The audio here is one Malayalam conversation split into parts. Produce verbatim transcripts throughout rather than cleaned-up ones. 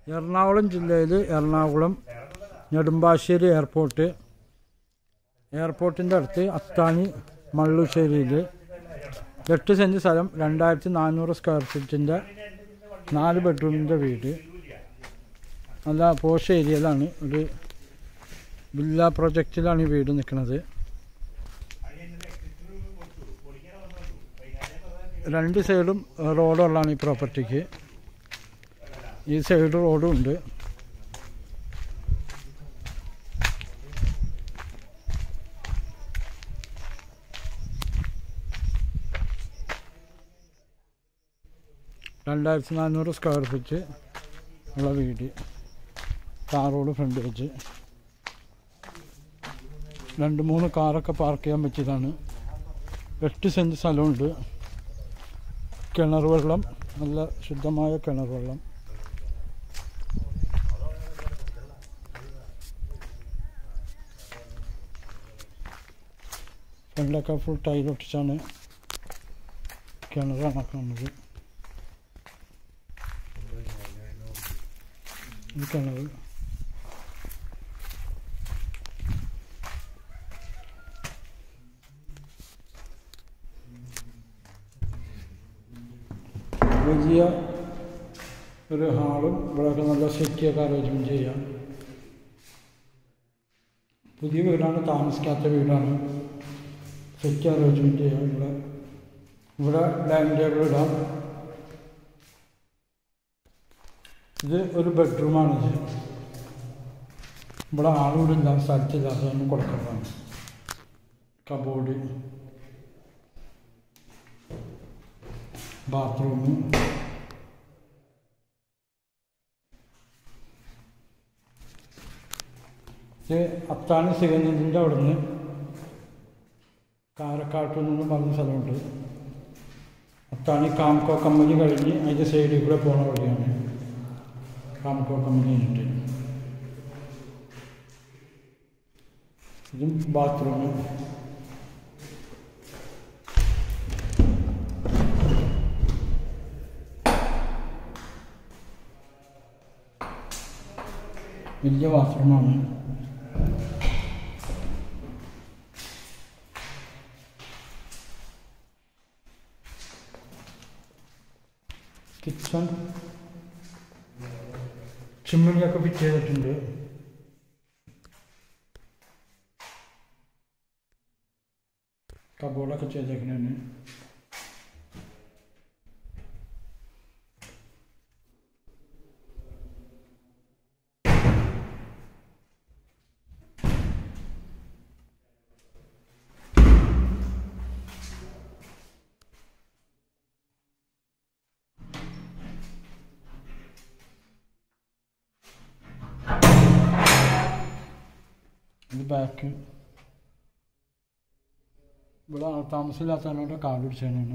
എറണാകുളം ജില്ലയിൽ എറണാകുളം നെടുമ്പാശ്ശേരി എയർപോർട്ട് എയർപോർട്ടിൻ്റെ അടുത്ത് അത്താണി മള്ളുശ്ശേരിയിൽ എട്ട് സെൻറ്റ് സ്ഥലം രണ്ടായിരത്തി നാനൂറ് സ്ക്വയർ ഫീറ്റിൻ്റെ നാല് ബെഡ്റൂമിൻ്റെ വീട്. നല്ല പോഷ് ഏരിയയിലാണ്, ഒരു വില്ല പ്രൊജക്റ്റിലാണ് ഈ വീട് നിൽക്കുന്നത്. രണ്ട് സൈഡും റോഡുള്ളതാണ് ഈ പ്രോപ്പർട്ടിക്ക്. ഈ സൈഡ് റോഡും ഉണ്ട്. രണ്ടായിരത്തി നാനൂറ് സ്ക്വയർ ഫീറ്റ് ഉള്ള വീട്, കാർ റോഡ് ഫ്രണ്ടേജ്, രണ്ട് മൂന്ന് കാറൊക്കെ പാർക്ക് ചെയ്യാൻ പറ്റിയതാണ്. എട്ട് സെൻറ്റ് സ്ഥലമുണ്ട്. കിണർ വെള്ളം, നല്ല ശുദ്ധമായ കിണർ വെള്ളം. ഫ്രണ്ടൊക്കെ ഫുൾ ടൈലൊട്ടിച്ചാണ് കിണർ കണക്കുന്നത്. ഈ കിണർ വലിയ ഒരു ഹാളും ഇവിടെയൊക്കെ നല്ല സെറ്റിയൊക്കെ അറേഞ്ച്മെൻറ്റ് ചെയ്യാം. പുതിയ വീടാണ്, താമസിക്കാത്ത വീടാണ്. സെറ്റ് അറേഞ്ച്മെൻറ്റ് ചെയ്യാം. ഇവിടെ ഇവിടെ ഡൈനിങ് ടേബിൾ ഇടാം. ഇത് ഒരു ബെഡ്റൂമാണിത്. ഇവിടെ ആളുകൂടില്ല, സ്ഥലത്തില്ലാത്തതൊന്നും കൊടുക്കുന്നതാണ്. കബോർഡ്, ബാത്റൂം, ഇത് അത്താണി സിഗനന്ദിൻ്റെ അവിടെ നിന്ന് കാരക്കാട്ടിൽ നിന്ന് പറഞ്ഞ സ്ഥലമുണ്ട്. അത്താണി കാംകോ കമ്പനി കഴിഞ്ഞ് അതിൻ്റെ സൈഡിൽ കൂടെ പോണ വഴിയാണ് കാംകോ കമ്പനി കഴിഞ്ഞിട്ട്. ഇതും ബാത്റൂം. വലിയ ബാത്റൂമാണ്. കിച്ചൺ ചിമ്മിനിയൊക്കെ ഫിറ്റ് ചെയ്തിട്ടുണ്ട്. കബോർഡൊക്കെ ചെയ്തേക്കുന്നതിന് ഇത് ബാക്ക്. ഇവിടെ താമസമില്ലാത്തവരോട് കാർഡ് പിടിച്ചതിനാണ്.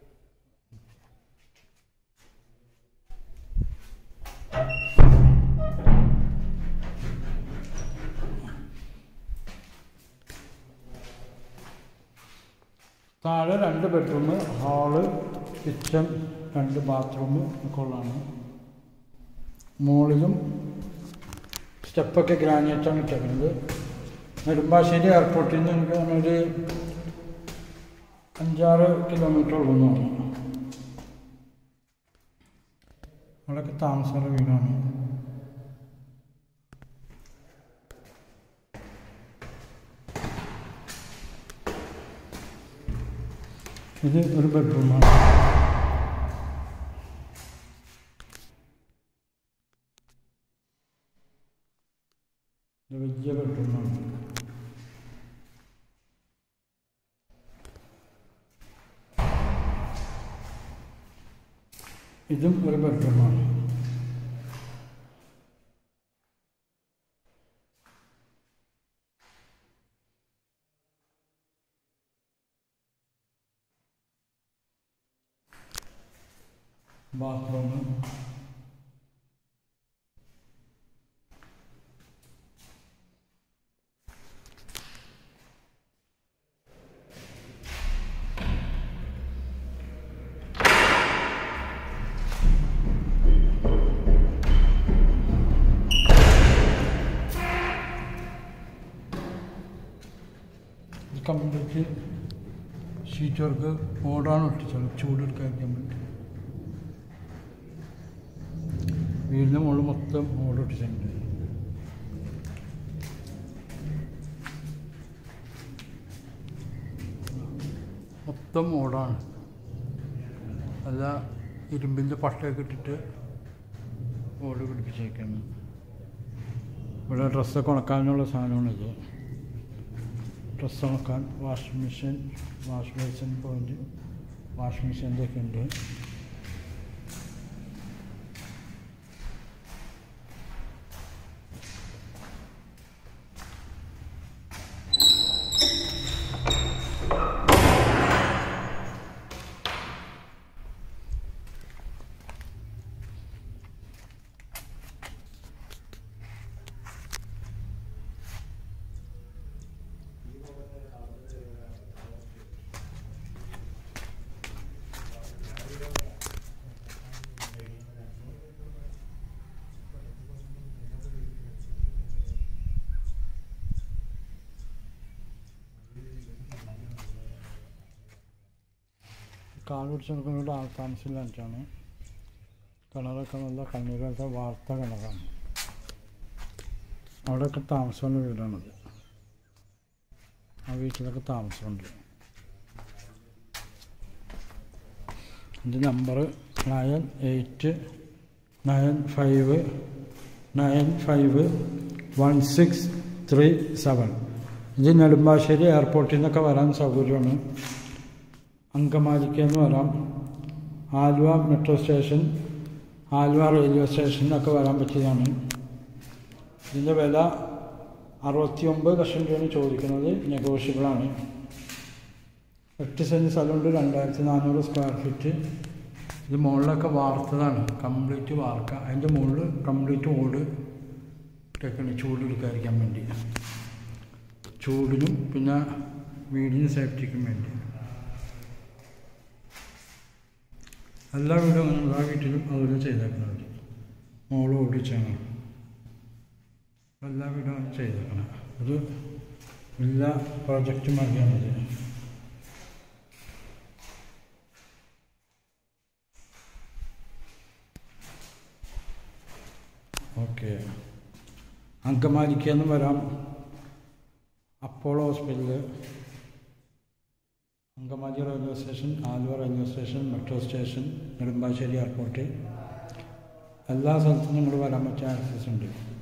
താഴെ രണ്ട് ബെഡ്റൂം, ഹാള്, കിച്ചൺ, രണ്ട് ബാത്റൂം ഒക്കെ ഉള്ളതാണ്. മുകളിലും സ്റ്റെപ്പൊക്കെ ഗ്രാനൈറ്റാണ് ഇട്ടേക്കുന്നത്. നെടുമ്പാശ്ശേരി എയർപോർട്ടിൽ നിന്ന് എനിക്ക് ഒരു അഞ്ചാറ് കിലോമീറ്റർ ഉള്ളൂ. അവിടെയൊക്കെ താമസമുള്ള വീടാണ്. ഇത് ഒരു ബെഡ്റൂമാണ്. ഇത് വലിയ ബെഡ്റൂമാണ്. ഇതും ഒരു ബെഡ്റൂമാണ്. ബാത്റൂം, കംപ്ലീറ്റ് ഷീറ്റ് വർക്ക് ഓടാണ് ഒട്ടിച്ചത് ചൂടെടുക്കാതിരിക്കാൻ വേണ്ടി. വീടിൻ്റെ മുകളിൽ മൊത്തം ഓട് ഒട്ടിച്ചിട്ടുണ്ട്. മൊത്തം ഓടാണ്, അല്ല ഇരുമ്പിൻ്റെ പട്ടയൊക്കെ ഇട്ടിട്ട് ഓട് പിടിപ്പിച്ചേക്കാണ്. ഇവിടെ ഡ്രസ്സൊക്കെ ഉണക്കാനുള്ള സാധനമാണിത്. ഡ്രസ്സ് ഉണക്കാൻ washing machine, wash basin point, washing മെഷീൻ്റെ ഒക്കെ ഉണ്ട്. കാട് പിടിച്ച് നിൽക്കുന്നത് ആൾ താമസമില്ലാണ്ടാണ്. കിണറൊക്കെ നല്ല കണ്ണീരത്തെ വാർത്ത കിണറാണ്. അവിടെയൊക്കെ താമസമുള്ള വീടാണത്. ആ വീട്ടിലൊക്കെ താമസമുണ്ട്. എൻ്റെ number nine eight nine five nine five one six three seven. ഇത് നെടുമ്പാശ്ശേരി എയർപോർട്ടിൽ നിന്നൊക്കെ വരാൻ സൗകര്യമാണ്. അങ്കമാലിക്കെന്ന് വരാം, Aluva metro station, Aluva railway സ്റ്റേഷനിലൊക്കെ വരാൻ പറ്റിയതാണ്. ഇതിൻ്റെ വില അറുപത്തി ഒമ്പത് ലക്ഷം രൂപയാണ് ചോദിക്കുന്നത്. നെഗോഷ്യബിളാണ്. എട്ട് സെൻറ്റ് സ്ഥലമുണ്ട്, രണ്ടായിരത്തി നാനൂറ് സ്ക്വയർ ഫീറ്റ്. ഇത് മുകളിലൊക്കെ വാർത്തതാണ്, കംപ്ലീറ്റ് വാർക്ക. അതിൻ്റെ മുകളിൽ കംപ്ലീറ്റ് ഓട് ഇട്ടേക്കാണ് ചൂടെടുക്കാതിരിക്കാൻ വേണ്ടി, ചൂടിനും പിന്നെ വീടിന് സേഫ്റ്റിക്കും വേണ്ടി. എല്ലാ വീടും അങ്ങനെ എല്ലാ വീട്ടിലും അതുപോലെ ചെയ്തേക്കുന്നത്. മോള് ഓടിച്ചാണ് എല്ലാ വീടും അങ്ങനെ ചെയ്തേക്കണം. ഒരു എല്ലാ പ്രോജക്റ്റും മതിയാണിത്. ഓക്കെ, അങ്കമാലിക്കെന്ന് വരാം, Apollo hospital, Angamaly railway station, Aluva railway station, metro station, Nedumbassery airport, എല്ലാ സ്ഥലത്തും നമ്മൾ വരാൻ പറ്റിയ ആക്സസ് ഉണ്ട്.